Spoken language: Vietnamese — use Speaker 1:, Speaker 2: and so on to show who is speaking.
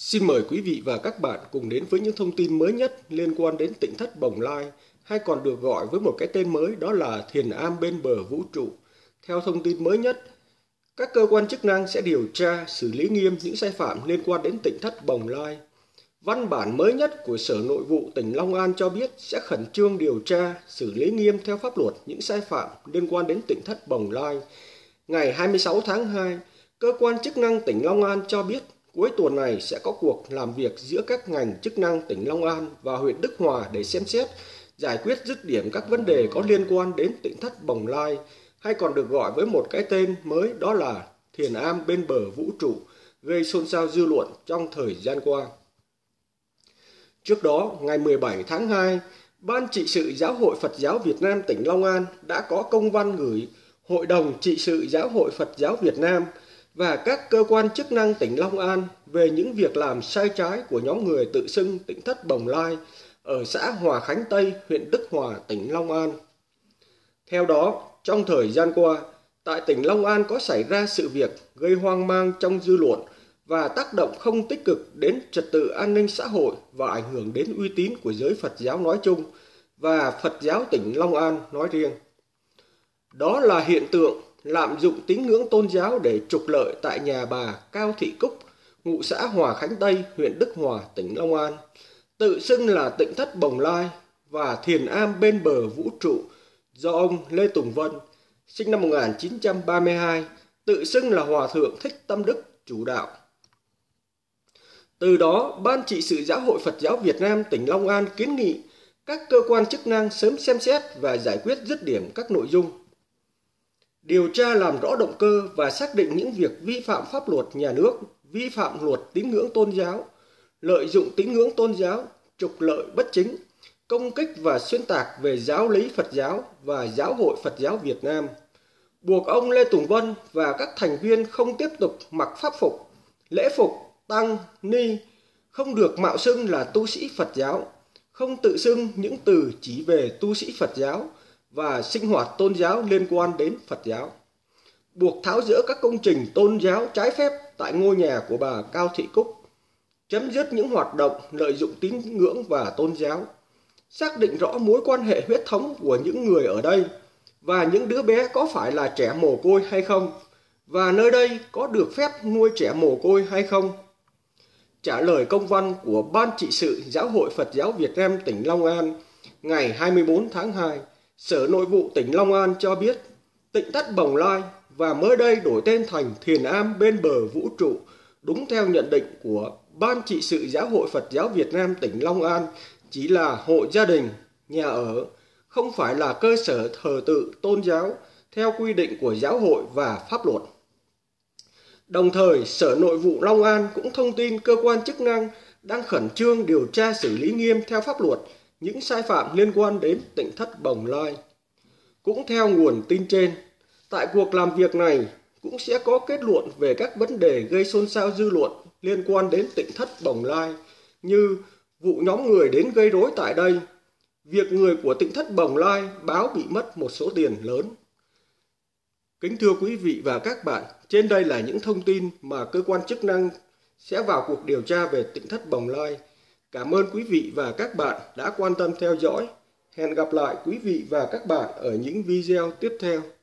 Speaker 1: Xin mời quý vị và các bạn cùng đến với những thông tin mới nhất liên quan đến Tỉnh thất Bồng Lai, hay còn được gọi với một cái tên mới, đó là Thiền Am bên bờ vũ trụ. Theo thông tin mới nhất, các cơ quan chức năng sẽ điều tra, xử lý nghiêm những sai phạm liên quan đến Tỉnh thất Bồng Lai. Văn bản mới nhất của Sở Nội vụ tỉnh Long An cho biết sẽ khẩn trương điều tra, xử lý nghiêm theo pháp luật những sai phạm liên quan đến Tỉnh thất Bồng Lai. Ngày 26 tháng 2, cơ quan chức năng tỉnh Long An cho biết cuối tuần này sẽ có cuộc làm việc giữa các ngành chức năng tỉnh Long An và huyện Đức Hòa để xem xét, giải quyết dứt điểm các vấn đề có liên quan đến Tỉnh thất Bồng Lai, hay còn được gọi với một cái tên mới, đó là Thiền Am bên bờ vũ trụ, gây xôn xao dư luận trong thời gian qua. Trước đó, ngày 17 tháng 2, Ban trị sự Giáo hội Phật giáo Việt Nam tỉnh Long An đã có công văn gửi Hội đồng trị sự Giáo hội Phật giáo Việt Nam và các cơ quan chức năng tỉnh Long An về những việc làm sai trái của nhóm người tự xưng Tỉnh thất Bồng Lai ở xã Hòa Khánh Tây, huyện Đức Hòa, tỉnh Long An. Theo đó, trong thời gian qua, tại tỉnh Long An có xảy ra sự việc gây hoang mang trong dư luận và tác động không tích cực đến trật tự an ninh xã hội và ảnh hưởng đến uy tín của giới Phật giáo nói chung và Phật giáo tỉnh Long An nói riêng. Đó là hiện tượng lạm dụng tín ngưỡng tôn giáo để trục lợi tại nhà bà Cao Thị Cúc, ngụ xã Hòa Khánh Tây, huyện Đức Hòa, tỉnh Long An, tự xưng là Tỉnh thất Bồng Lai, và Thiền Am bên bờ vũ trụ do ông Lê Tùng Vân, sinh năm 1932, tự xưng là Hòa thượng Thích Tâm Đức chủ đạo. Từ đó, Ban trị sự Giáo hội Phật giáo Việt Nam tỉnh Long An kiến nghị các cơ quan chức năng sớm xem xét và giải quyết dứt điểm các nội dung, điều tra làm rõ động cơ và xác định những việc vi phạm pháp luật nhà nước, vi phạm luật tín ngưỡng tôn giáo, lợi dụng tín ngưỡng tôn giáo, trục lợi bất chính, công kích và xuyên tạc về giáo lý Phật giáo và Giáo hội Phật giáo Việt Nam, buộc ông Lê Tùng Vân và các thành viên không tiếp tục mặc pháp phục, lễ phục, tăng, ni, không được mạo xưng là tu sĩ Phật giáo, không tự xưng những từ chỉ về tu sĩ Phật giáo và sinh hoạt tôn giáo liên quan đến Phật giáo, buộc tháo dỡ các công trình tôn giáo trái phép tại ngôi nhà của bà Cao Thị Cúc, chấm dứt những hoạt động lợi dụng tín ngưỡng và tôn giáo, xác định rõ mối quan hệ huyết thống của những người ở đây và những đứa bé có phải là trẻ mồ côi hay không, và nơi đây có được phép nuôi trẻ mồ côi hay không. Trả lời công văn của Ban trị sự Giáo hội Phật giáo Việt Nam tỉnh Long An ngày 24 tháng 2, Sở Nội vụ tỉnh Long An cho biết Tỉnh thất Bồng Lai và mới đây đổi tên thành Thiền Am bên bờ vũ trụ đúng theo nhận định của Ban trị sự Giáo hội Phật giáo Việt Nam tỉnh Long An chỉ là hộ gia đình, nhà ở, không phải là cơ sở thờ tự tôn giáo theo quy định của giáo hội và pháp luật. Đồng thời, Sở Nội vụ Long An cũng thông tin cơ quan chức năng đang khẩn trương điều tra xử lý nghiêm theo pháp luật những sai phạm liên quan đến Tỉnh thất Bồng Lai. Cũng theo nguồn tin trên, tại cuộc làm việc này cũng sẽ có kết luận về các vấn đề gây xôn xao dư luận liên quan đến Tỉnh thất Bồng Lai, như vụ nhóm người đến gây rối tại đây, việc người của Tỉnh thất Bồng Lai báo bị mất một số tiền lớn. Kính thưa quý vị và các bạn, trên đây là những thông tin mà cơ quan chức năng sẽ vào cuộc điều tra về Tỉnh thất Bồng Lai. Cảm ơn quý vị và các bạn đã quan tâm theo dõi. Hẹn gặp lại quý vị và các bạn ở những video tiếp theo.